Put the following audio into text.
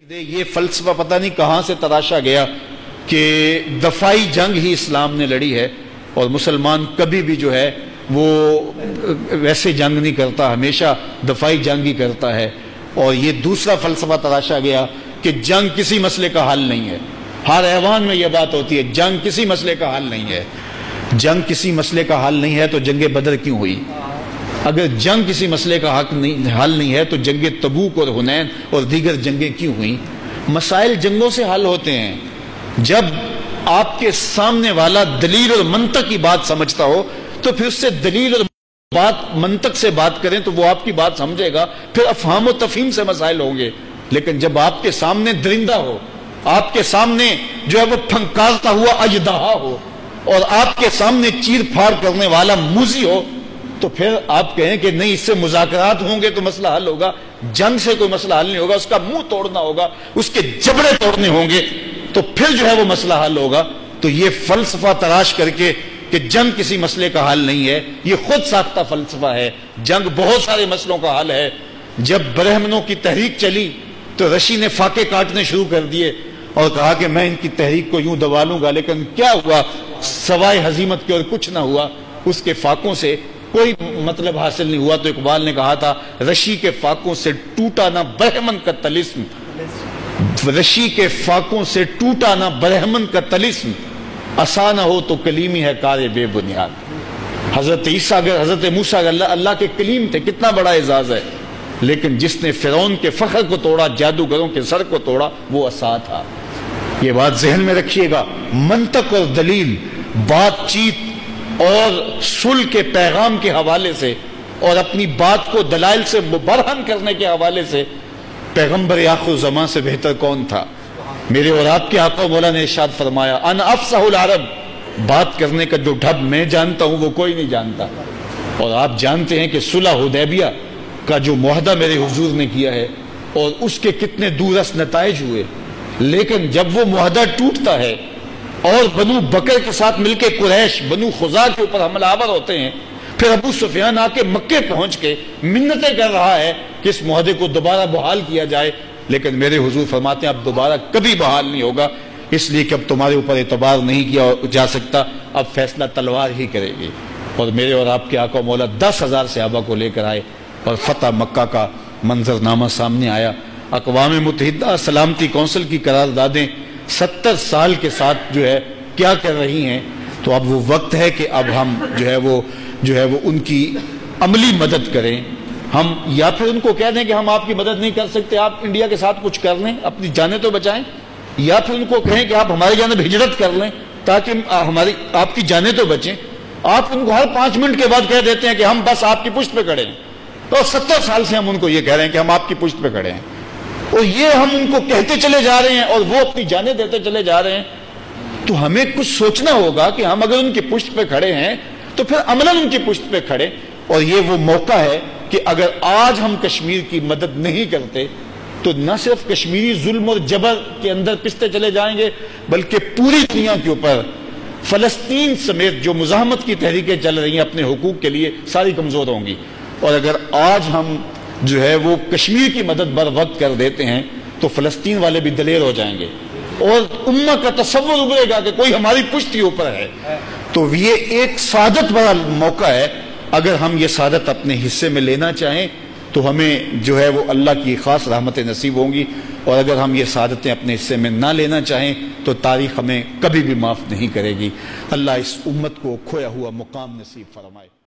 یہ فلسفہ پتہ نہیں کہاں سے تراشا گیا کہ دفاعی جنگ ہی اسلام نے لڑی ہے اور مسلمان کبھی بھی جو ہے وہ ویسے جنگ نہیں کرتا، ہمیشہ دفاعی جنگ ہی کرتا ہے۔ اور یہ دوسرا فلسفہ تراشا گیا کہ جنگ کسی مسئلے کا حل نہیں ہے۔ ہر ایوان میں یہ بات ہوتی ہے، جنگ کسی مسئلے کا حل نہیں ہے۔ جنگ کسی مسئلے کا حل نہیں ہے تو جنگ بدر کیوں ہوئی؟ اگر جنگ کسی مسئلے کا حل نہیں ہے تو جنگ تبوک اور حنین اور دیگر جنگیں کیوں ہوئیں؟ مسائل جنگوں سے حل ہوتے ہیں۔ جب آپ کے سامنے والا دلیل اور منطق کی بات سمجھتا ہو تو پھر اس سے دلیل اور منطق سے بات کریں تو وہ آپ کی بات سمجھے گا، پھر افہام و تفہیم سے مسائل ہوں گے۔ لیکن جب آپ کے سامنے درندہ ہو، آپ کے سامنے جو ہے وہ پھنکارتا ہوا اژدہا ہو اور آپ کے سامنے چیر پھاڑ کرنے والا موذی ہو تو پھر آپ کہیں کہ نہیں، اس سے مذاکرات ہوں گے تو مسئلہ حل ہوگا۔ جنگ سے کوئی مسئلہ حل نہیں ہوگا، اس کا منہ توڑنا ہوگا، اس کے جبڑے توڑنے ہوں گے تو پھر جو ہے وہ مسئلہ حل ہوگا۔ تو یہ فلسفہ تراش کر کے کہ جنگ کسی مسئلے کا حل نہیں ہے، یہ خود ساختہ فلسفہ ہے۔ جنگ بہت سارے مسئلوں کا حل ہے۔ جب برہمنوں کی تحریک چلی تو رشی نے فاقے کاٹنے شروع کر دیے اور کہا کہ میں ان کی تحریک کو یوں دبا لوں گا، لیکن کیا ہوا؟ سوائے ہزیمت کے اور کچھ نہ ہوا۔ اس کے فاقوں سے کوئی مطلب حاصل نہیں ہوا۔ تو اقبال نے کہا تھا، رشی کے فاقوں سے ٹوٹا نہ برہمن کا طلسم، رشی کے فاقوں سے ٹوٹا نہ برہمن کا طلسم، آسان ہو تو کلیمی ہے کار بے بنیاد۔ حضرت عیسیٰ اگر حضرت موسیٰ اللہ کے کلیم تھے، کتنا بڑا اعزاز ہے، لیکن جس نے فرعون کے فخر کو توڑا، جادوگروں کے سر کو توڑا، وہ عصا تھا۔ یہ بات ذہن میں رکھیے گا۔ منطق اور دلیل، بات چیت اور صلح کے پیغام کے حوالے سے اور اپنی بات کو دلائل سے مبرہن کرنے کے حوالے سے پیغمبر آخر زمان سے بہتر کون تھا؟ میرے اور آپ کے آقا مولا نے ارشاد فرمایا، انا افصح العرب، بات کرنے کا جو ڈھب میں جانتا ہوں وہ کوئی نہیں جانتا۔ اور آپ جانتے ہیں کہ صلح حدیبیہ کا جو معاہدہ میرے حضور نے کیا ہے اور اس کے کتنے دورس نتائج ہوئے، لیکن جب وہ معاہدہ ٹوٹتا ہے اور بنو بکر کے ساتھ مل کے قریش بنو خزاع کے اوپر حملہ آور ہوتے ہیں، پھر ابو سفیان آ کے مکے پہنچ کے منتیں کر رہا ہے کہ اس معاہدے کو دوبارہ بحال کیا جائے، لیکن میرے حضور فرماتے ہیں اب دوبارہ کبھی بحال نہیں ہوگا، اس لیے کہ اب تمہارے اوپر اعتبار نہیں کیا جا سکتا، اب فیصلہ تلوار ہی کرے گی۔ اور میرے اور آپ کے آقا مولا 10,000 صحابہ کو لے کر آئے اور فتح مکہ کا منظرنامہ سامنے آیا۔ اقوام متحدہ سلامتی کونسل کی قراردادیں 70 سال کے ساتھ جو ہے کیا کر رہی ہیں، تو اب وہ وقت ہے کہ اب ہم جو ہے وہ ان کی عملی مدد کریں۔ ہم یا پھر ان کو کہہ دیں کہ ہم آپ کی مدد نہیں کر سکتے، آپ انڈیا کے ساتھ کچھ کر لیں، اپنی جانیں تو بچائیں، یا پھر ان کو کہیں کہ آپ ہماری جانب ہجرت کر لیں تاکہ آپ کی جانیں تو بچیں۔ آپ ان کو ہر 5 منٹ کے بعد کہہ دیتے ہیں کہ ہم بس آپ کی پشت پہ کھڑے ہیں، تو 70 سال سے ہم ان کو یہ کہہ رہے ہیں کہ ہم آپ کی پشت پہ کھڑے ہیں، اور یہ ہم ان کو کہتے چلے جا رہے ہیں اور وہ اپنی جانیں دیتے چلے جا رہے ہیں۔ تو ہمیں کچھ سوچنا ہوگا کہ ہم اگر ان کی پشت پہ کھڑے ہیں تو پھر عملاً ان کی پشت پہ کھڑے۔ اور یہ وہ موقع ہے کہ اگر آج ہم کشمیر کی مدد نہیں کرتے تو نہ صرف کشمیری ظلم اور جبر کے اندر پستے چلے جائیں گے، بلکہ پوری دنیا کے اوپر فلسطین سمیت جو مزاحمت کی تحریکیں چل رہی ہیں اپنے حقوق کے لیے، ساری کمزور ہوں گی۔ اور اگر آج ہم جو ہے وہ کشمیر کی مدد بر وقت کر دیتے ہیں تو فلسطین والے بھی دلیر ہو جائیں گے اور امہ کا تصور ابھرے گا کہ کوئی ہماری پشت کے اوپر ہے۔ تو یہ ایک سعادت بڑا موقع ہے۔ اگر ہم یہ سعادت اپنے حصے میں لینا چاہیں تو ہمیں جو ہے وہ اللہ کی خاص رحمتیں نصیب ہوں گی، اور اگر ہم یہ سعادتیں اپنے حصے میں نہ لینا چاہیں تو تاریخ ہمیں کبھی بھی معاف نہیں کرے گی۔ اللہ اس امت کو کھویا ہوا مقام نصیب فرمائے۔